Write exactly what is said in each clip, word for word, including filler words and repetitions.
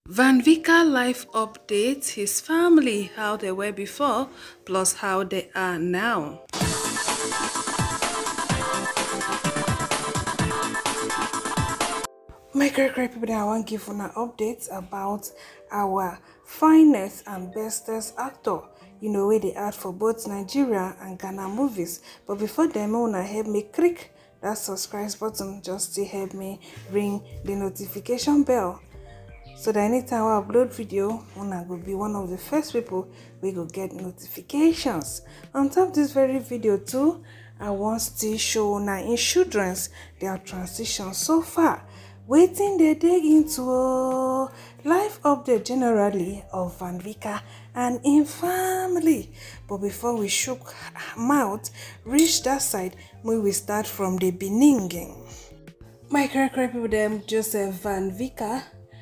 Van Vicker life updates his family, how they were before, plus how they are now. My great great people, I want to give you an update about our finest and bestest actor. You know where they act for both Nigeria and Ghana movies. But before them, I wanna help me click that subscribe button just to help me ring the notification bell. So that anytime I upload video, I will be one of the first people we go get notifications. On top of this very video too, I want to show now in children's their transition so far. Waiting they dig into a life update generally of Van Vicker and in family. But before we shook mouth, reach that side, we will start from the beginning. My correct people them Joseph Van Vicker,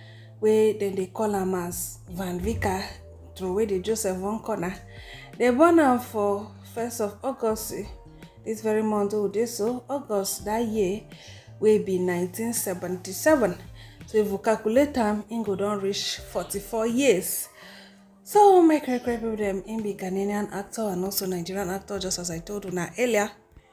where then they call him as Van Vicker, through where the Joseph one corner. They born am for first of August, this very month of this so August that year will be nineteen seventy-seven. So if you calculate time, it go don reach forty-four years. So my correct people them in be Ghanaian actor and also Nigerian actor, just as I told you now earlier.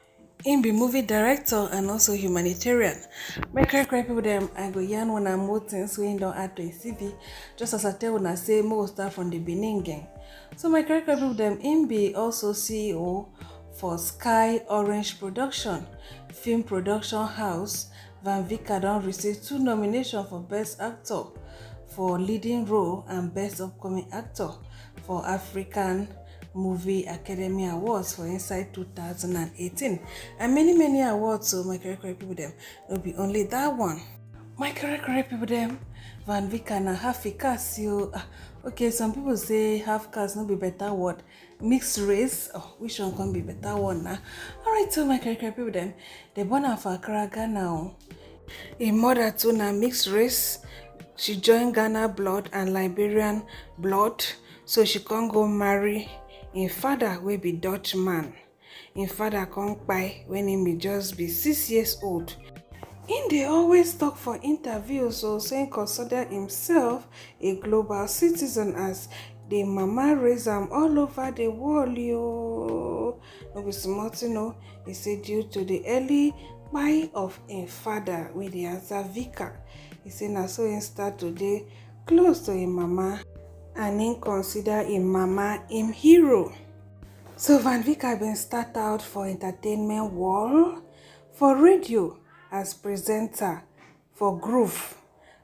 In be movie director and also humanitarian. My correct people them I go yarn when I'm more things we don't add to a C V, just as I tell when I say more stuff from the Benin gang. So my correct people them in be also C E O for Sky Orange Production, film production house. Van Vicker don receive two nominations for Best Actor for Leading Role and Best Upcoming Actor for African Movie Academy Awards for inside two thousand eighteen, and many many awards. So my correct people them will be only that one. My correct people them Van Vicker na half a caste. You okay? Some people say half caste no be better word. Mixed race, oh, which one can be better one now? Alright, so my correct people them they born am for Accra, Ghana. A mother too na mixed race. She joined Ghana blood and Liberian blood, so she can't go marry. In father will be Dutch man. In father come by when he may just be six years old. In they always talk for interviews, so saying consider himself a global citizen as the mama raise him all over the world. Yo, no be smart, you know. He said due to the early buy of a father with the answer Vicker. He said now so he start today close to him mama. And in consider him mama him hero. So Van Vicker been start out for entertainment world, for radio as presenter for Groove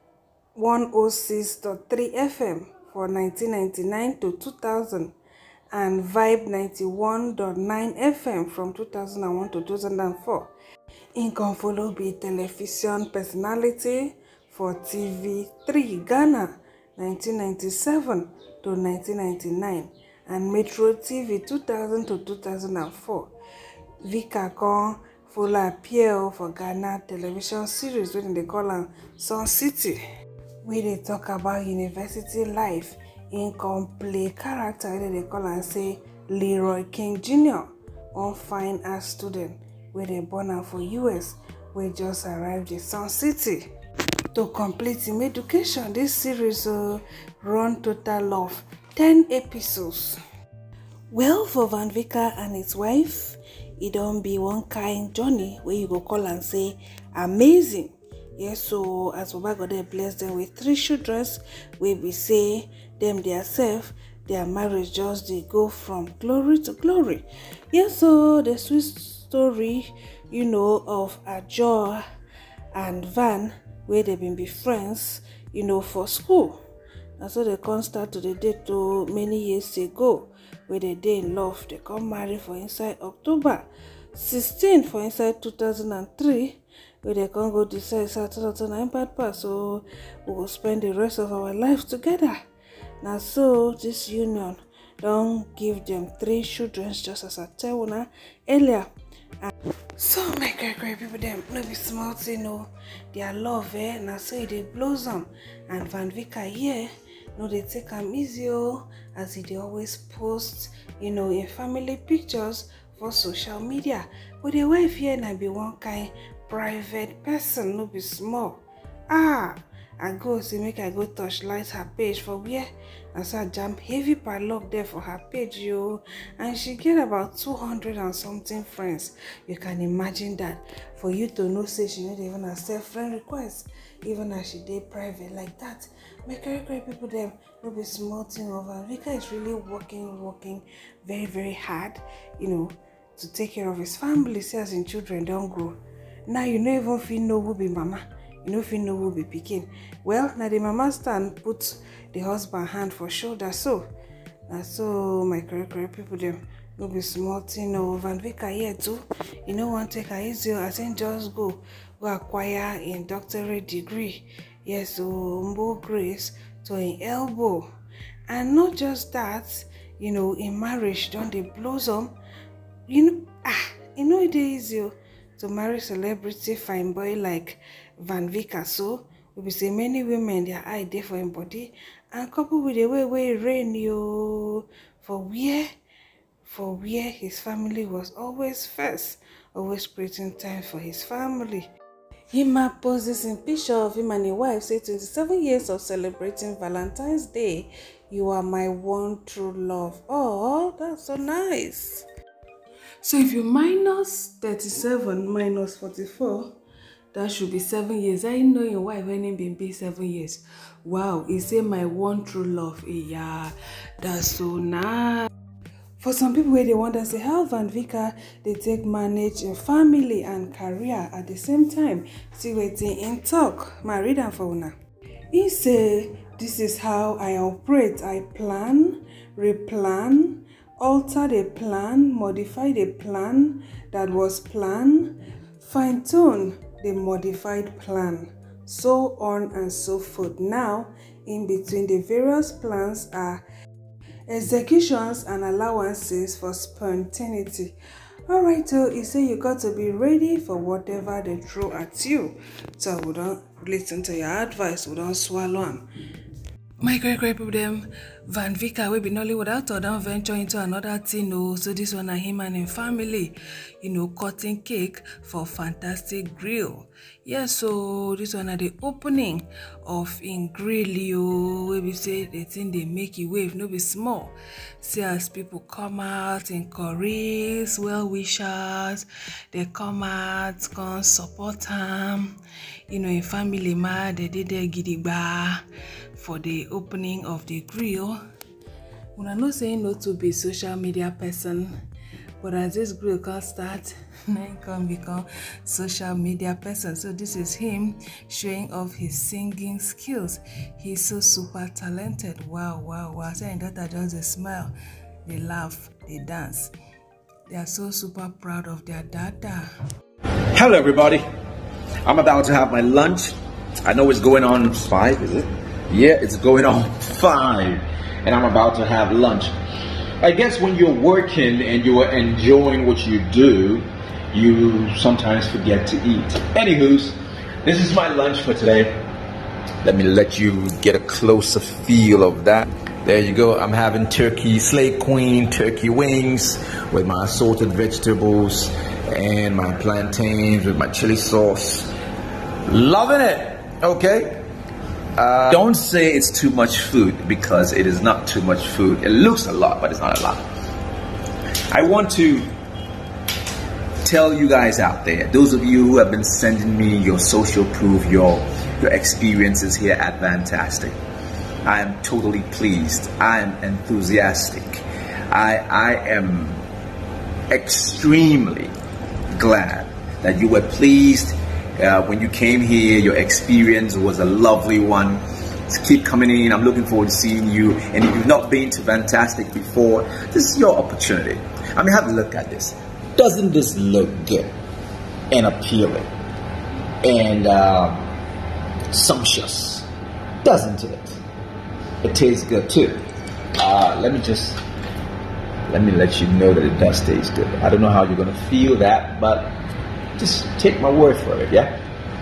one oh six point three F M for nineteen ninety-nine to two thousand and Vibe ninety-one point nine F M from two thousand one to two thousand four. In can follow be television personality for T V three Ghana nineteen ninety-seven to nineteen ninety-nine and Metro T V two thousand to two thousand four. Vicker can follow appear for Ghana television series when they call am Sun City, where they talk about university life. In can play character where they call am say Leroy King Junior, one fine art student where they born am for U S, where just arrived in Sun City. To complete him education, this series uh, run total of ten episodes. Well, for Van Vicker and his wife, it don't be one kind journey where you go call and say amazing. Yes, so as Baba God they bless them with three children, we be say them themselves, their marriage just they go from glory to glory. Yes, so the sweet story, you know, of Ajo and Van, where they been be friends, you know, for school. And so they come start to the date to many years ago, where they dey in love. They come marry for inside October sixteenth for inside two thousand three, where they come go decide two thousand nine bad pass, so we will spend the rest of our lives together. Now so this union don't give them three children, just as I tell you earlier. And so my great great people them no be small thing, no, their love eh now so they blossom. And Van Vicker here no they take am easy oh, as he they always post, you know, in family pictures for social media. But the wife here na be one kind private person, no be small. Ah, I go say make I go touch light her page for where I saw jam heavy padlock there for her page, yo. And she get about two hundred and something friends. You can imagine that. For you to know, say she not even accept friend requests, even as she did private like that. Make very great people them no be small thing over. Vicker is really working, working very, very hard, you know, to take care of his family, see as in children don't grow. Now you don't even feel know who be mama. You know if you know who be picking. Well, now the mama stand put the husband hand for shoulder. So now so my correct correct people them no be small thing no Van Vicker here too. You know one take her easy. I think just go go acquire a doctorate degree. Yes, so more grace to an elbow. And not just that, you know, in marriage don't they blossom. You know ah you know it is easy to marry celebrity fine boy like Van Vicker. So we be say many women their eye there for him body and couple with the way way rain yo for where for where his family was always first, always creating time for his family. Him poses in picture of him and his wife say twenty-seven years of celebrating Valentine's Day. You are my one true love. Oh, that's so nice. So if you minus thirty-seven minus forty-four, that should be seven years. I know your wife when it been be seven years. Wow, he say my one true love. Yeah, that's so nice. For some people where they wonder say how Van Vicker they take manage a family and career at the same time. See waiting in talk. My reader for una. He say this is how I operate. I plan, replan, alter the plan, modify the plan that was planned, fine-tune the modified plan, so on and so forth. Now, in between the various plans are executions and allowances for spontaneity. Alright, so you say you got to be ready for whatever they throw at you. So we don't listen to your advice, we don't swallow them. My great great people them Van Vicker will be Nollywood actor don't venture into another thing. No, so this one are him and his family, you know, cutting cake for Fantastic Grill. Yeah, so this one are the opening of in grill you where we say the thing they make you wave no be small. See as people come out in chorus, well wishers, they come out, come support them. You know, in family ma they did their gidigba for the opening of the grill. When I'm not saying no to be social media person, but as this grill can start, I can become social media person. So this is him showing off his singing skills. He's so super talented. Wow, wow, wow. Saying that I just they smile, they laugh, they dance. They are so super proud of their dada. Hello everybody. I'm about to have my lunch. I know it's going on five, is it? Yeah, it's going on five, and I'm about to have lunch. I guess when you're working and you are enjoying what you do, you sometimes forget to eat. Anywho's, this is my lunch for today. Let me let you get a closer feel of that. There you go. I'm having turkey, Slay Queen turkey wings with my assorted vegetables and my plantains with my chili sauce. Loving it. Okay. Uh, don't say it's too much food, because it is not too much food. It looks a lot, but it's not a lot. I want to tell you guys out there, those of you who have been sending me your social proof, your your experiences here at Fantastic, I am totally pleased. I am enthusiastic. I I am extremely glad that you were pleased. Uh, when you came here, your experience was a lovely one. Just keep coming in. I'm looking forward to seeing you. And if you've not been to Fantastic before, this is your opportunity. I mean, have a look at this. Doesn't this look good and appealing and uh, sumptuous? Doesn't it? It tastes good too. Uh, let me just let me let you know that it does taste good. I don't know how you're gonna feel that, but just take my word for it, yeah?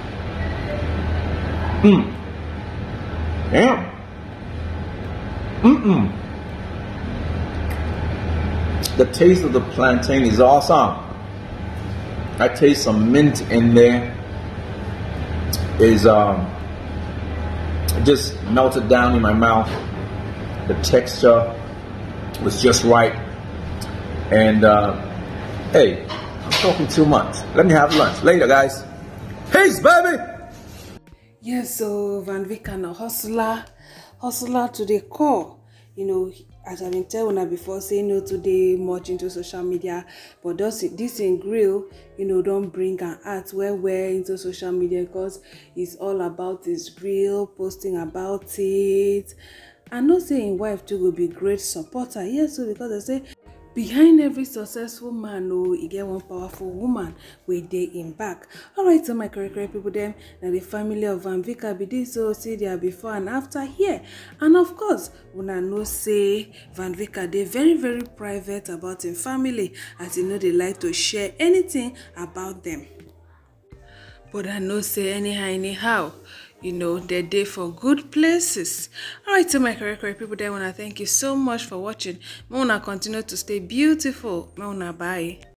Mmm. Yeah. Mm-mm. The taste of the plantain is awesome. I taste some mint in there. Is um just melted down in my mouth. The texture was just right. And uh, hey, I'm talking too much. Let me have lunch later, guys. Peace, baby. Yes, so Van Vicker, a hustler, hustler to the core. You know, as I've been telling her before, saying no today, much into social media, but does it, this in grill, you know, don't bring an art where we're into social media because it's all about this grill, posting about it. And not saying wife too will be great supporter. Yes, so because I say behind every successful man, oh, you get one powerful woman where they in back. Alright, so my correct correct people them, now the family of Van Vicker be this so see there before and after here. And of course, when I know say Van Vicker, they very, very private about him family, as you know they like to share anything about them. But I know say anyhow, anyhow, you know, they're there for good places. Alright, so my correct correct people there, wanna thank you so much for watching. I wanna continue to stay beautiful. I wanna bye.